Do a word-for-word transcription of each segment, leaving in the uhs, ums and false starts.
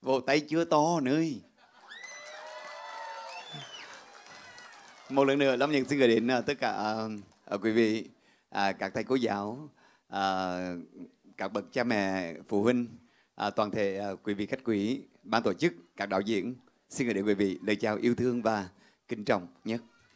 Vỗ tay chưa to nữa. Một lần nữa Lâm Nhật xin gửi đến uh, tất cả uh, quý vị, uh, các thầy cô giáo, uh, các bậc cha mẹ, phụ huynh, uh, toàn thể uh, quý vị khách quý, ban tổ chức, các đạo diễn, xin gửi đến quý vị lời chào yêu thương và kính trọng nhất.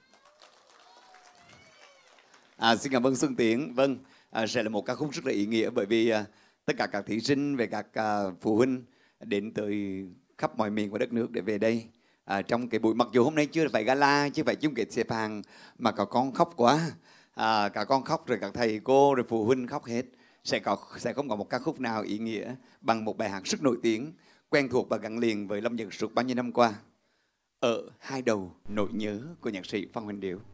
À, xin cảm ơn Xuân Tiến. Vâng, à, sẽ là một ca khúc rất là ý nghĩa bởi vì à, tất cả các thí sinh về các à, phụ huynh đến từ khắp mọi miền của đất nước để về đây. À, trong cái buổi, mặc dù hôm nay chưa phải gala, chưa phải chung kết xếp hàng, mà cả con khóc quá. À, cả con khóc rồi các thầy cô rồi phụ huynh khóc hết. Sẽ có sẽ không có một ca khúc nào ý nghĩa bằng một bài hát rất nổi tiếng, quen thuộc và gắn liền với Lâm Nhật suốt bao nhiêu năm qua. Ở hai đầu nỗi nhớ của nhạc sĩ Phan Huỳnh Điểu.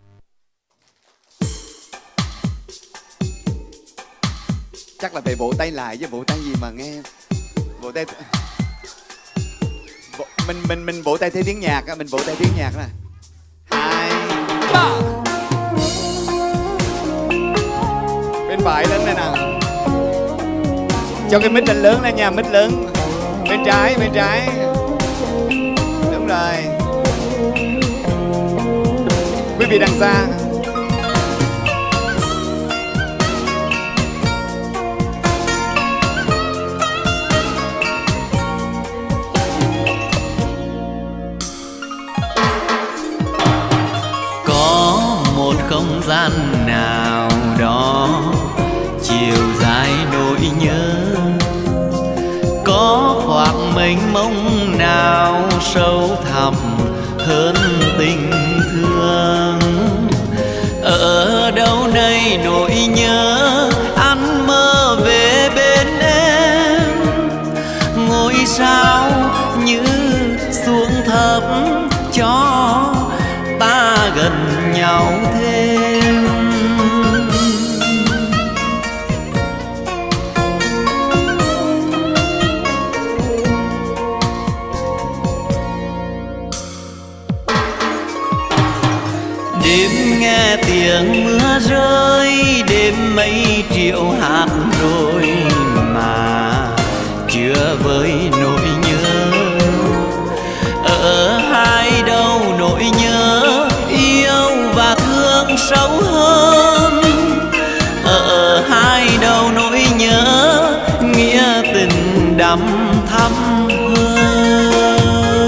Chắc là phải vỗ tay lại chứ vỗ tay gì mà nghe. Vỗ tay vỗ, mình mình mình vỗ tay theo tiếng nhạc á, mình vỗ tay tiếng nhạc nè. Hai ba. Bên phải lên đây nào. Cho cái mic lên lớn lên nha, mic lớn. Bên trái, bên trái. Đúng rồi. Quý vị đằng xa. Không gian nào đó chiều dài nỗi nhớ, có khoảng mênh mông nào sâu thẳm hơn tình thương. Ở đâu đây nỗi nhớ ăn mơ về bên em, ngôi sao như xuống thấp cho ta gần nhau thêm. Đêm nghe tiếng mưa rơi, đêm mây triệu hạt rồi mà chưa vơi nỗi nhớ. Ở hai đầu nỗi nhớ yêu và thương sâu hơn, ở hai đầu nỗi nhớ nghĩa tình đậm thắm hơn.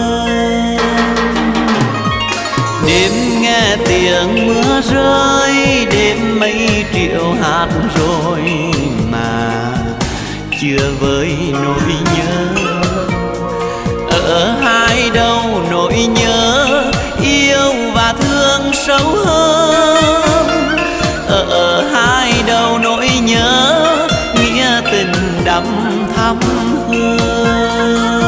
Đêm nghe tiếng mưa rơi, đêm mây triệu hạt rồi mà chưa vơi nỗi nhớ. Ở hai đầu nỗi nhớ yêu và thương sâu hơn, ở hai đầu nỗi nhớ nghĩa tình đậm thắm hơn.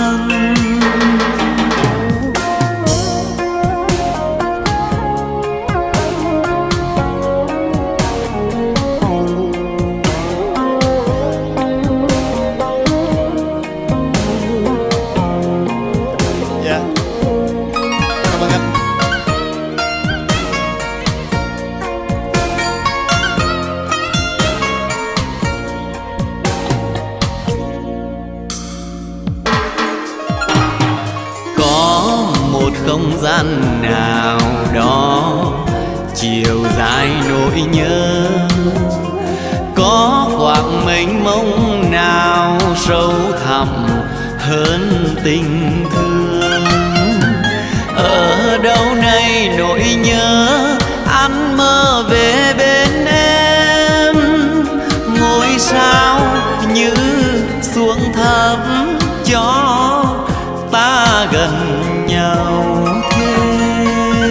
Không gian nào đó chiều dài nỗi nhớ, có khoảng mênh mông nào sâu thẳm hơn tình thương. Ở đâu này nỗi nhớ ăn mơ về bên em, ngôi sao như xuống thấp cho ta gần nhau thêm.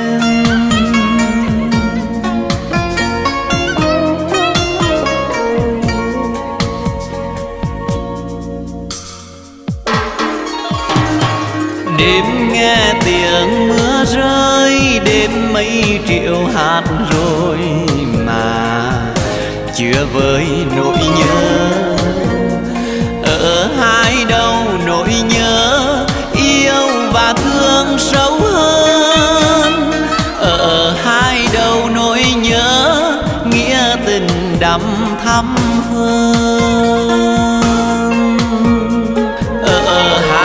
Đêm nghe tiếng mưa rơi, đêm mây triệu hạt rồi mà chưa vơi nỗi nhớ. Ở hai đầu nỗi nhớ yêu và thương sâu hơn, ở hai đầu nỗi nhớ nghĩa tình đậm thắm hơn. Ở hai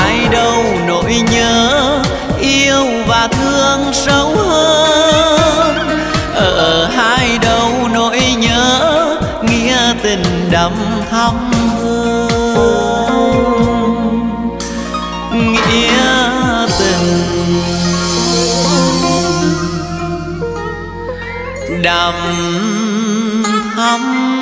đậm thắm.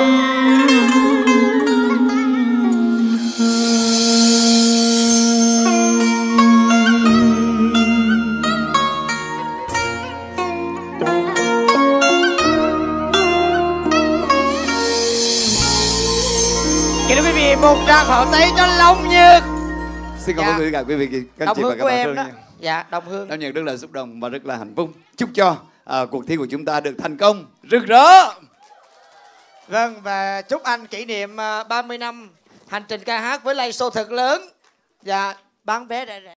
Kính thưa quý vị, một tràng pháo tay cho Long Nhật. Xin cảm Dạ. ơn quý cả quý vị, các anh Đồng chị và hương các của bạn em thương đó. nha. Dạ, đồng hương. Long Nhật rất là xúc động và rất là hạnh phúc. Chúc cho à, cuộc thi của chúng ta được thành công, rực rỡ. Vâng, và chúc anh kỷ niệm à, ba mươi năm hành trình ca hát với live show thật lớn. Dạ, bán vé rẻ rẻ.